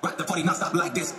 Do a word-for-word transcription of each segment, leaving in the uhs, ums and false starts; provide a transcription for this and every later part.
Rock the party non-stop like this.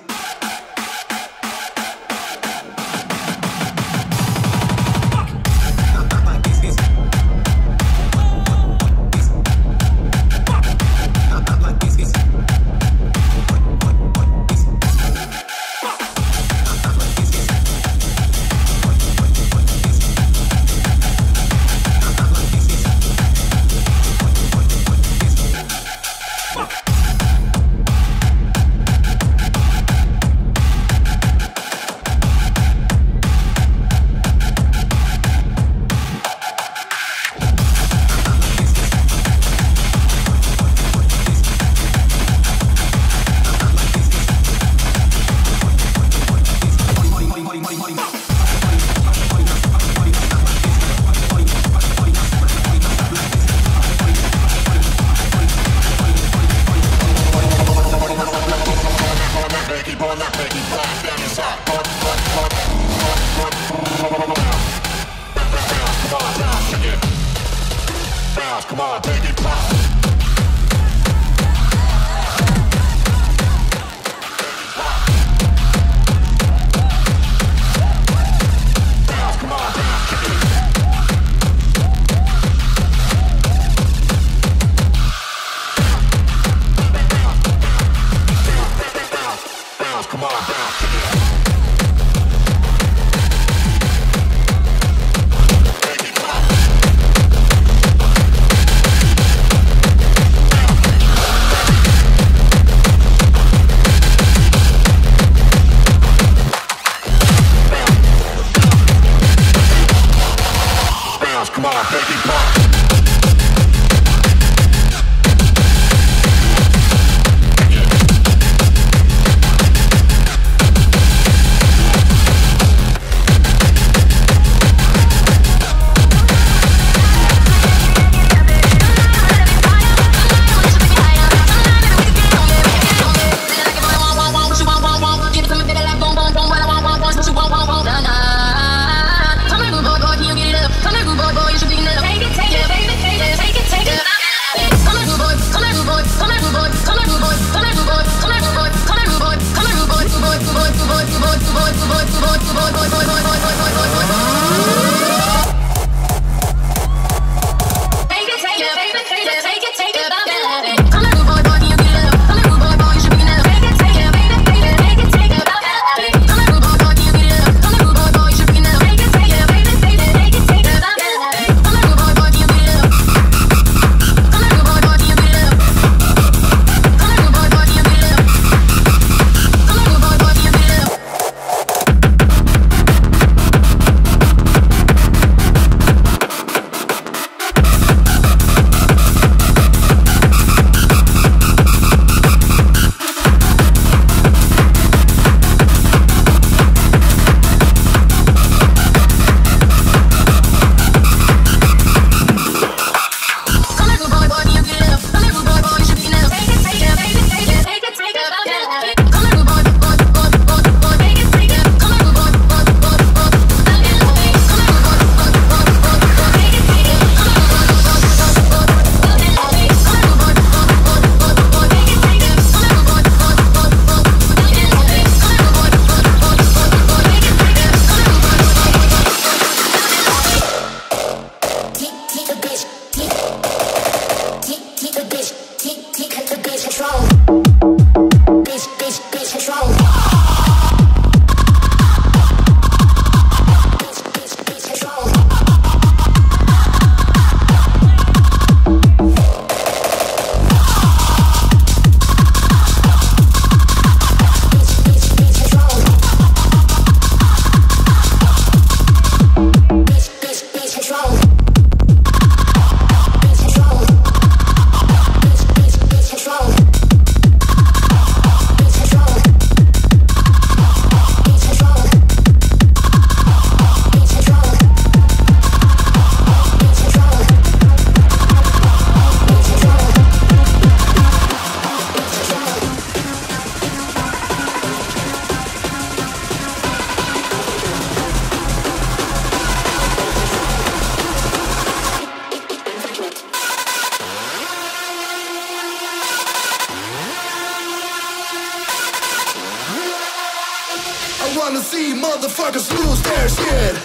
wanna see motherfuckers lose their shit.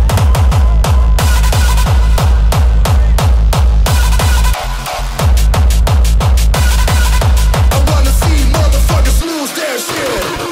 I wanna see motherfuckers lose their shit.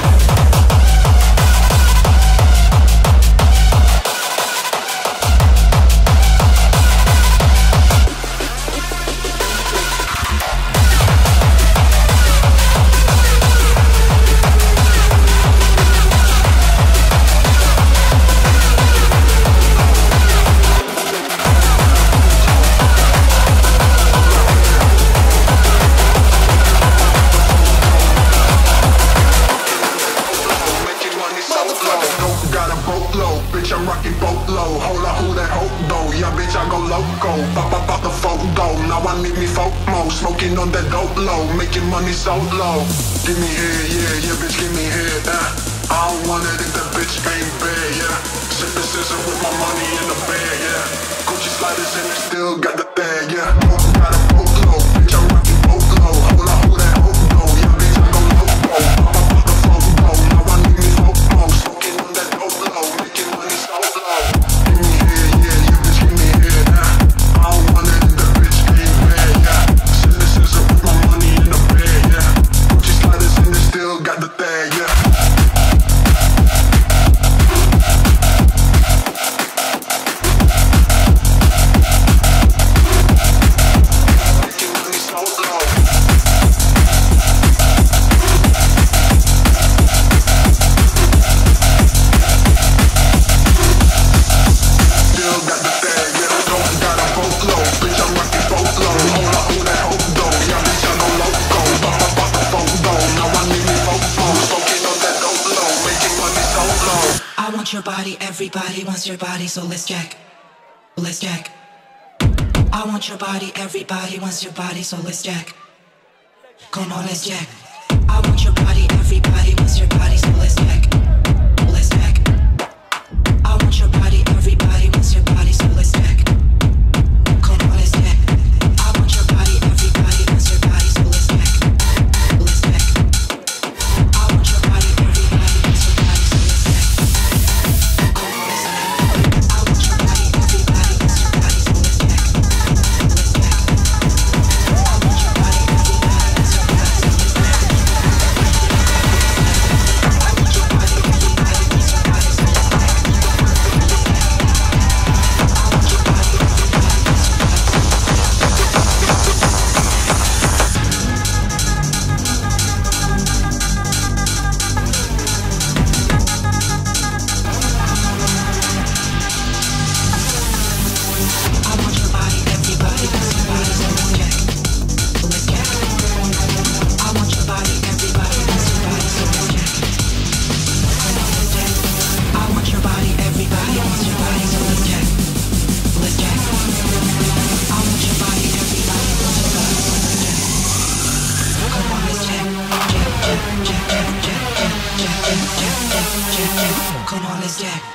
Smoking on that dope low, making money so low. Give me here, yeah, yeah, bitch, give me here, uh. I don't want it if that bitch ain't bad, yeah. Sippin' scissor with my money in the bag, yeah. Gucci sliders and I still got the bag, yeah. Got a boat low, bitch, I'm rockin' boat low. Hold on, hold that hope low, yeah, bitch, I go loco. Pop up the phone low, now I need me FOMO. Smoking on that dope low, making money so low. Give me here, yeah, yeah, bitch, give me here, uh. I don't want it if that bitch ain't bad, yeah. With my money in the bag, yeah. Gucci sliders and they still got the bag, yeah. Making money so low. Still got the bag, yeah. Don't got a boat low, bitch, I'm rockin' boat low. Hold up, hold that hope though, yeah, bitch, I go loco. Pop up, pop the phone though, now I need me fofo. Smoking on that dope low, making money so low. I want your body, everybody wants your body, so let's jack, let's jack. I want your body, everybody wants your body, so let's jack. Come on, let's jack. I want your body, everybody wants your body, so let's jack, let's jack. I want your body, everybody wants your body, so let's jack. Come on, let's jack. I want your body, everybody wants your body, so let's jack, let's jack. I want your body, everybody wants your body, so let's jack. Come on, let's jack. I want your body, everybody wants your body, so let's jack, let's jack. I want your body, everybody wants your body, so let's jack. I want your body, everybody wants your body, so let's jack. Come on, let's jack.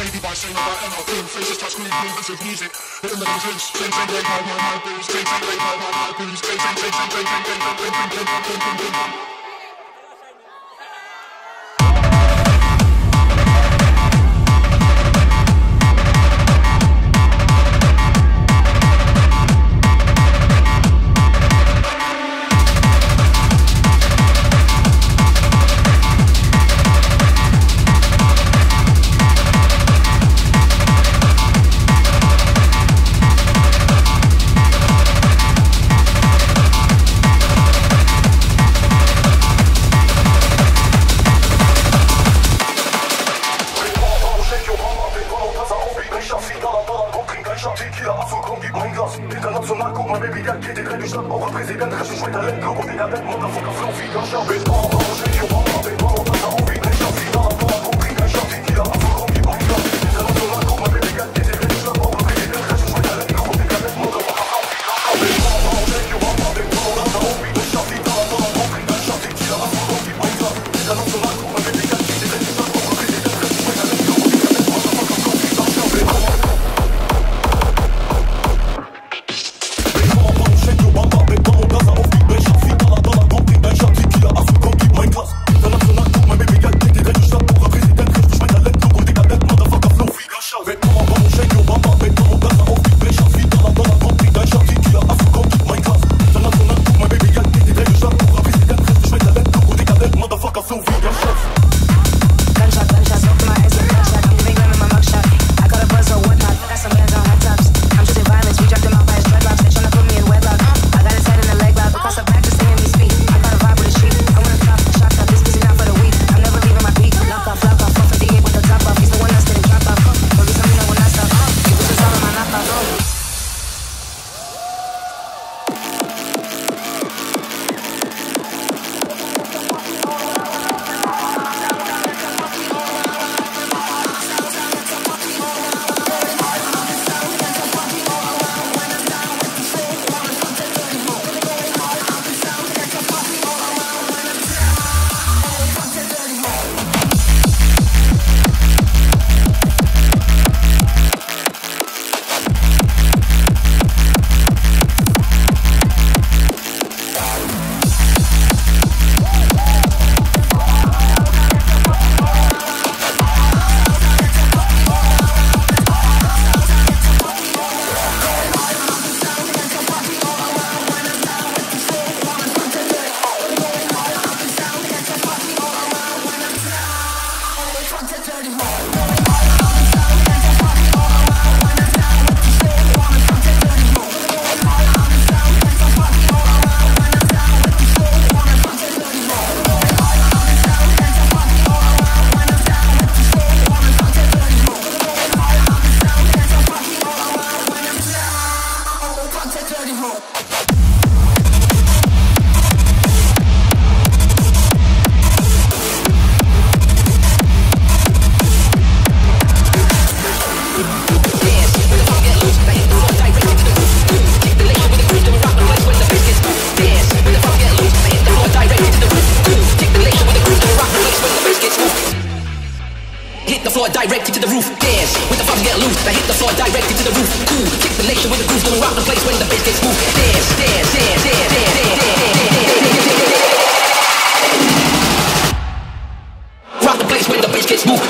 baby by saying about and our faces touch screen movements of music. Hitting the drinks, sing, sing, sing, my, my, my booze, sing, sing, sing, my, my, my booze, sing, sing, sing, sing, sing, sing, sing, sing, sing, sing, sing, sing, sing. International, guck mal, Baby, Geld geht den Dreck, ich stand auch ein Präsident, Rechen, schmeckt der Lenker und den Erwähnt, Motherfucker, Flow, wie Gascha, Beton, Orange, Rio, Mama, Beton, Wasser auf wie Brecher, Final, Dollar, Pumpi, Gascha, Tequila, Afro, wie Banker. International, guck mal, Baby, Geld geht den Dreck, ich stand auch ein Präsident, Rechen, schmeckt der Lenker und den Erwänt, Motherfucker, Flow, wie Gascha, Beton, Orange, Rio, Mama, Beton, Wasser auf wie Brecher, Final, Dollar, Pumpi, Gascha, Tequila, Afro, wie Banker. International, guck mal, Baby, Geld geht den Dreck, ich stand auch ein Präsident, Rechen, schmeckt der Lenker und den Erwänt, Motherfucker, Flow, wie Gascha, Beton. Directed to the roof, dance with the fucking get loose. I hit the floor directed to the roof. Cool, kick the nation with the grooves, gonna rock the place when the bass gets moved. Dance, dance, dance, dance, dance, dance, dance. Rock the place when the bass gets moved.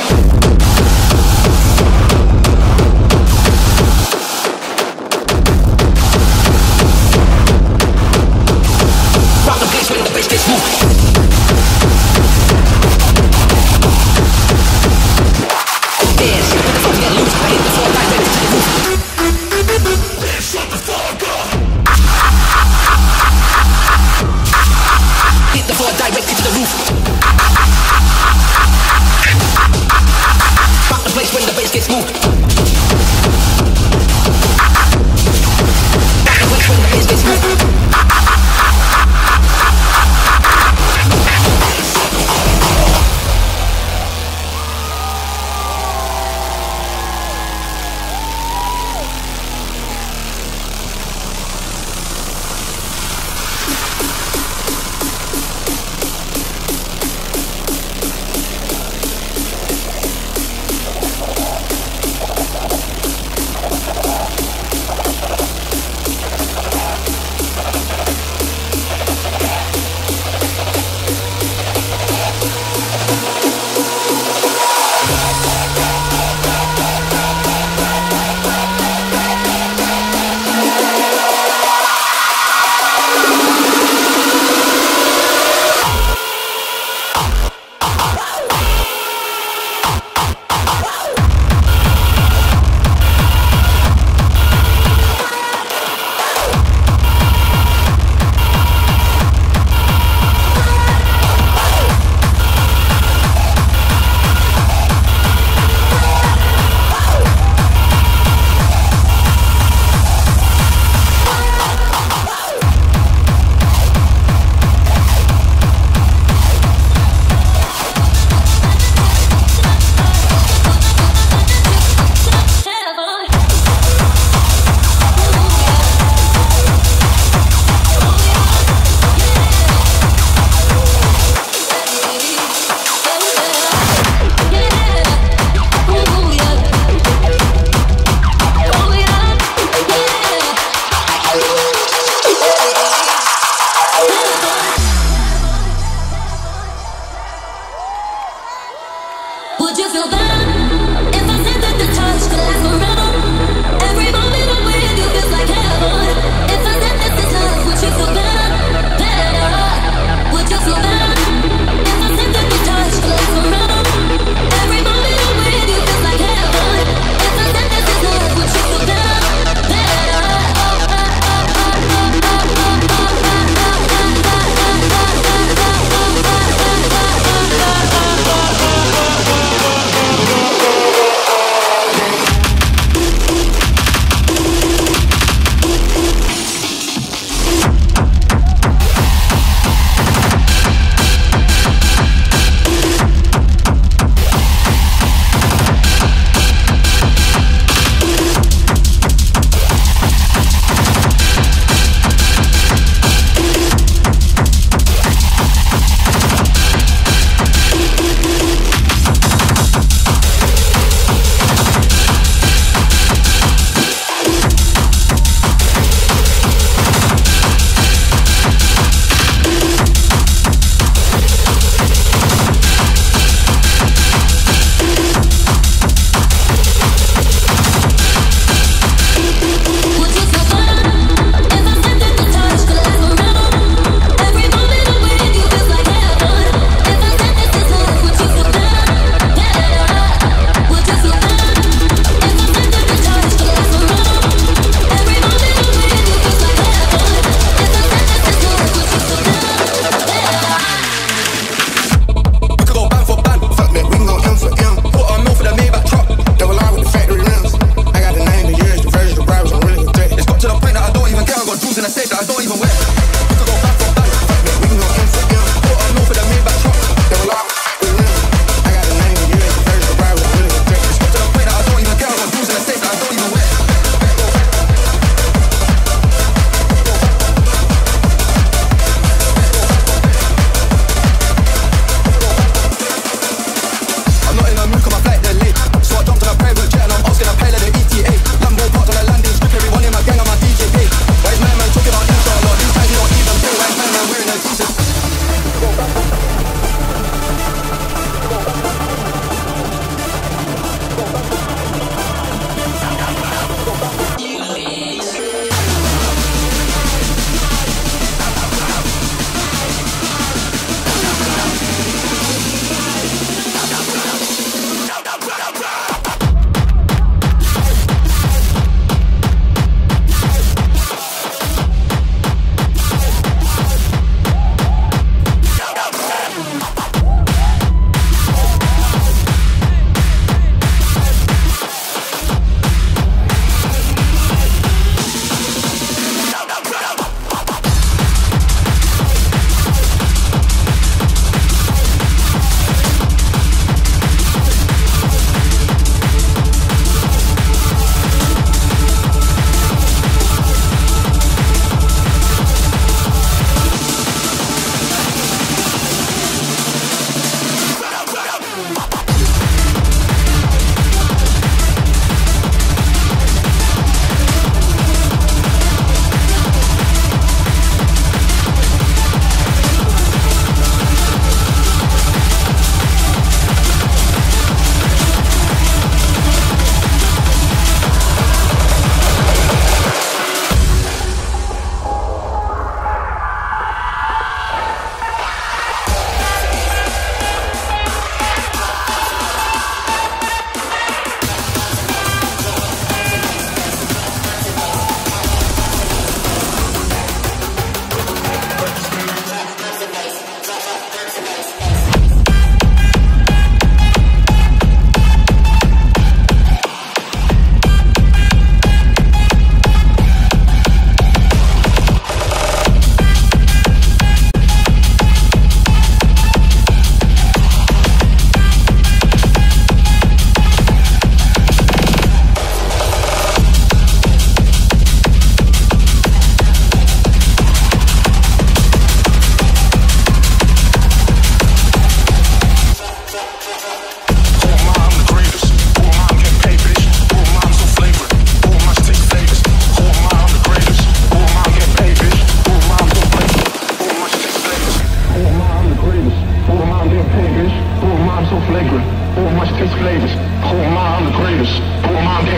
Rock the place when the bass gets moved. Dance with the fucking get loose. I hit the floor directed to the roof. Shut the fuck up. Hit the floor directed to the roof. Rock the place when the bass gets moved. Rock the place when the bass gets moved.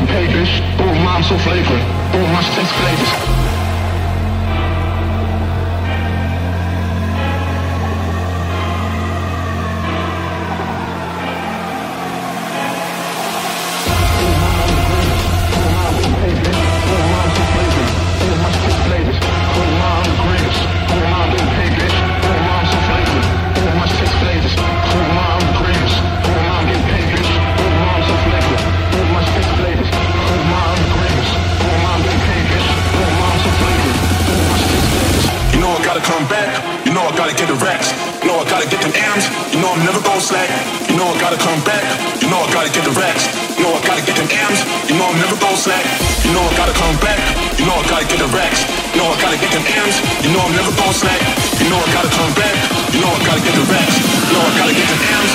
paid, bitch. Oh, mom, so flagrant. Oh, my taste flavors. Come back, you know I gotta get the racks. You know I gotta get them M's. You know I'm never gon' slack. You know I gotta come back. You know I gotta get the racks. You know I gotta get them M's. You know I'm never gon' slack. You know I gotta come back. You know I gotta get the racks. You know I gotta get them M's. You know I'm never gon' slack. You know I gotta come back. You know I gotta get the racks. You know I gotta get them M's.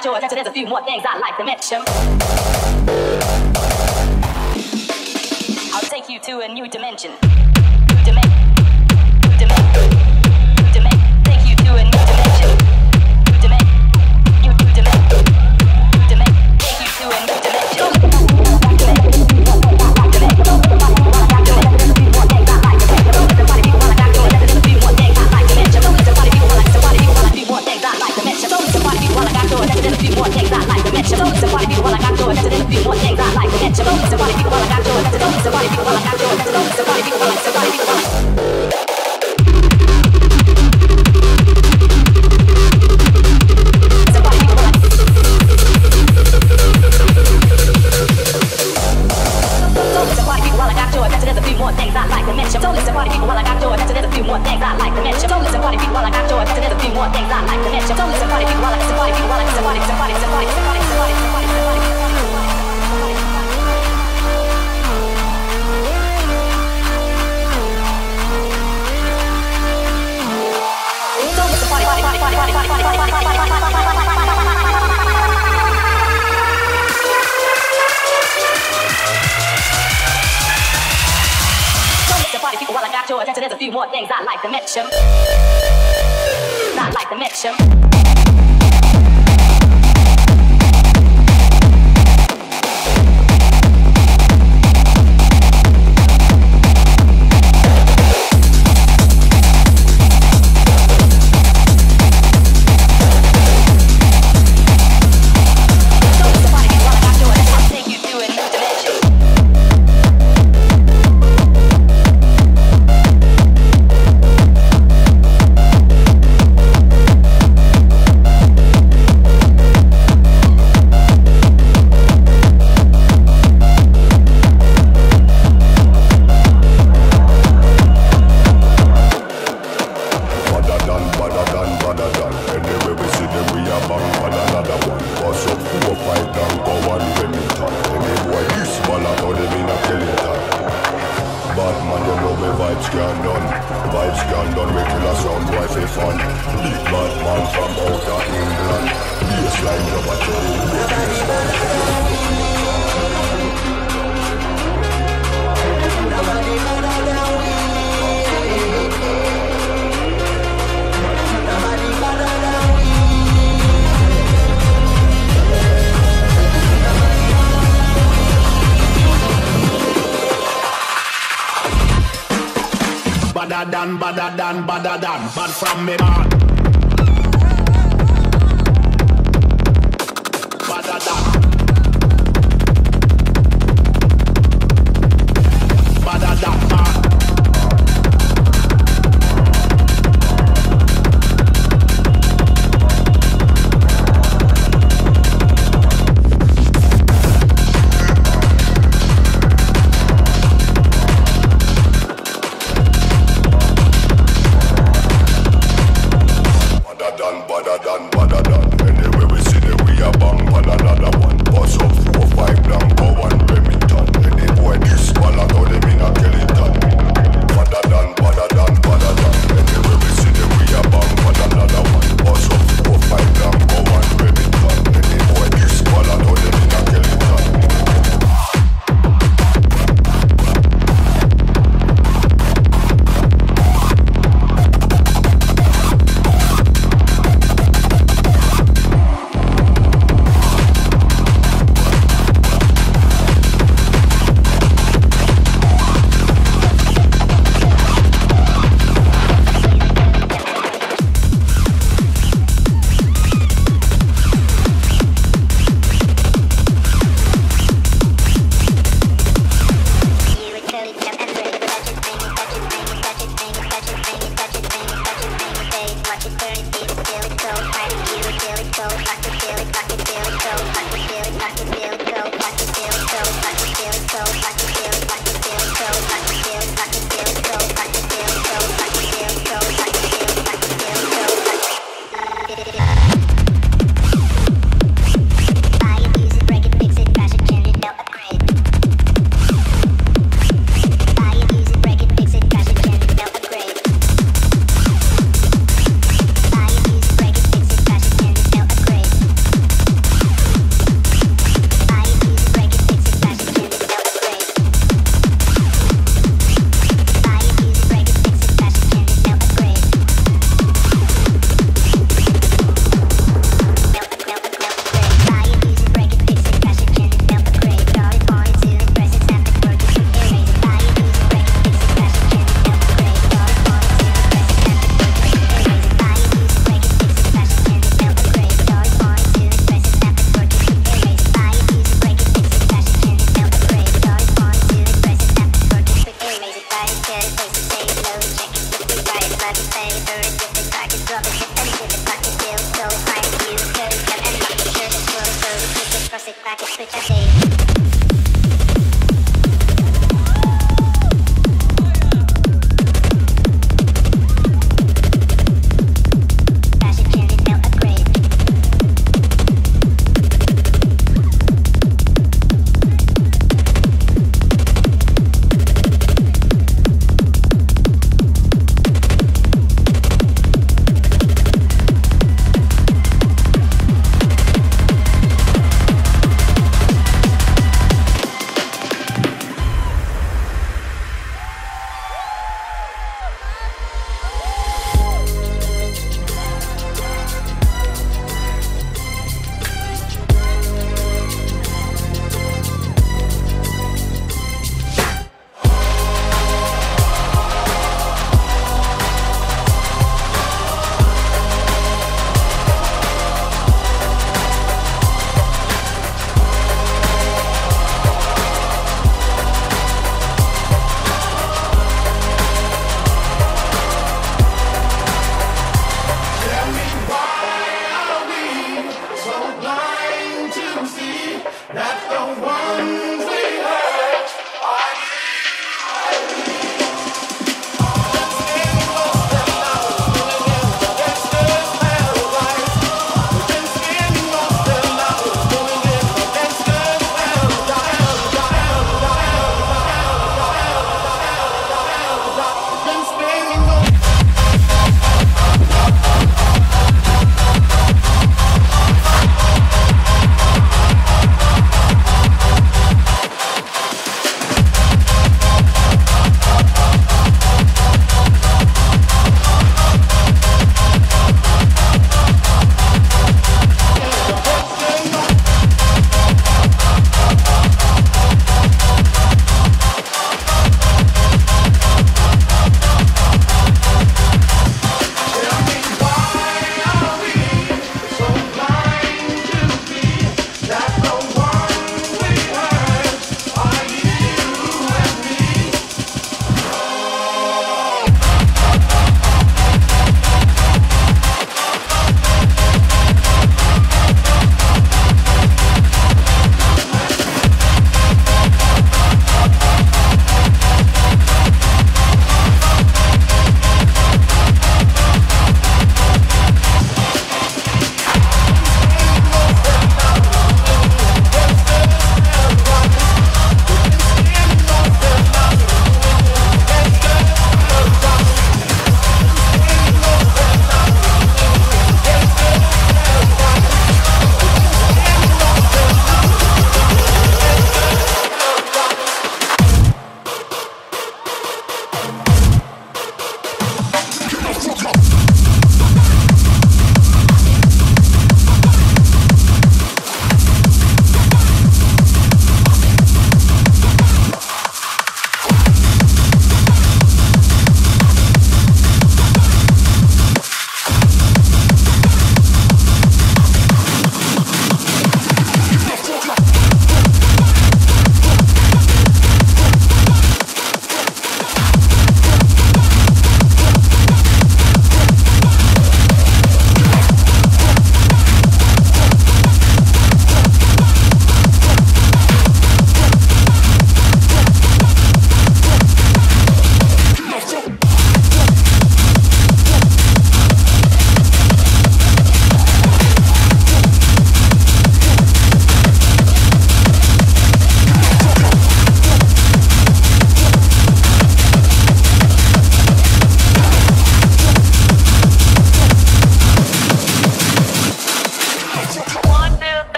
got your attention, there's a few more things I'd like to mention. I'll take you to a new dimension. New dimension. New dimension. New dimension. Take you to a new dimension. New dimension. New dimension. New dimension. Take you to a new dimension. There's a few more things I'd like to mention. I'd like to mention. Badadan, badadan, badadan, bad from me man. Badadan, badadan man.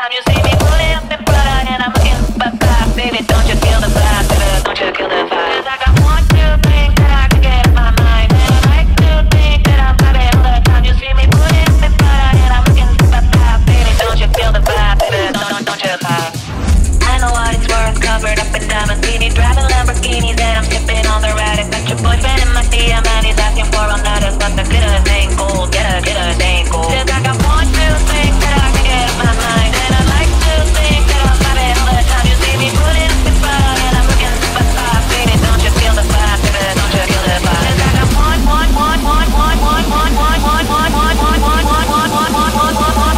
time you see me pulling up in Prada and I'm looking for five, baby, don't you feel the vibe, baby, don't you feel the vibe? 'Cause I got one, two things that I can get in my mind, and I like to think that I'm vibing all the time. You see me pulling up in Prada and I'm looking for five, baby, don't you feel the vibe, baby, don't, don't, don't you vibe? I know what it's worth, covered up in diamonds, beanie, driving Lamborghinis, and I'm sipping on the Radic. Got your boyfriend in my D M and he's asking for all nighters, but the glitters ain't gold, get her, get her, ain't gold. 'Cause I got one, two things that I can get in my mind, and I like to think that I'm vibing all the time. You see me putting up the fire, and I'm looking for five, baby, don't you feel the vibe, baby, don't you feel the vibe? 'Cause I got one, one, one, one, one, one, one, one, one, one, one, one, one, one, one, one, one, one, one, one.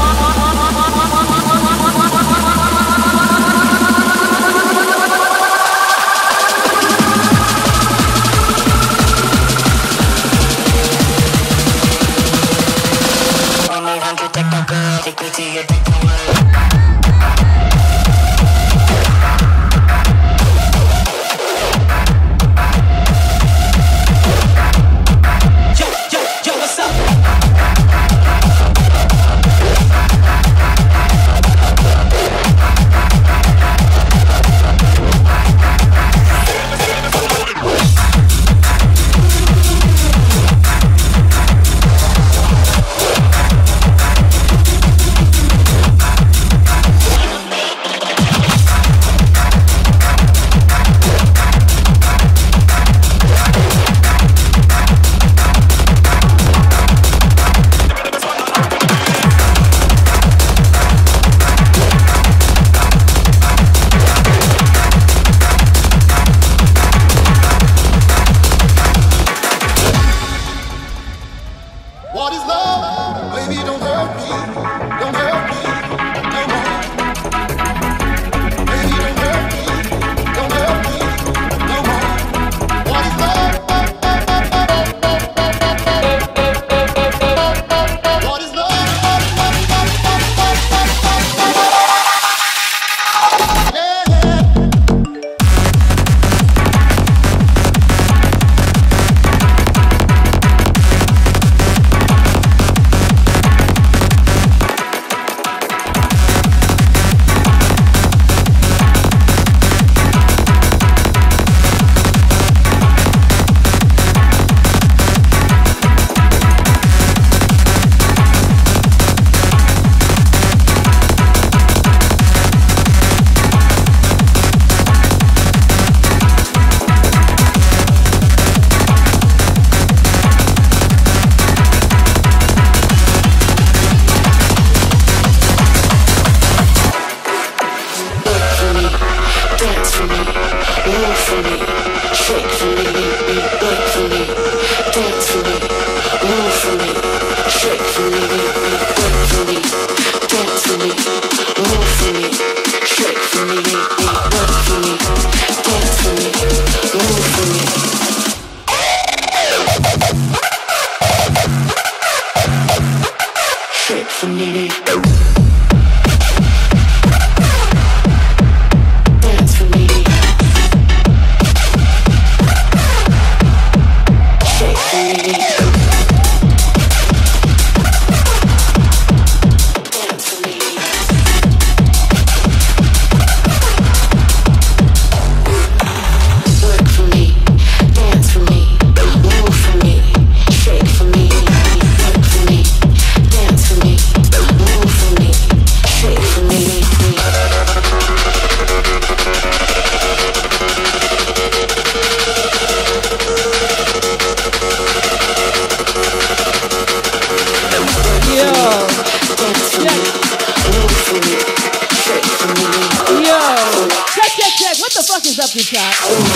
Take me to your techno world. Yo, yo, yo, what's up? What the fuck is up, you chat?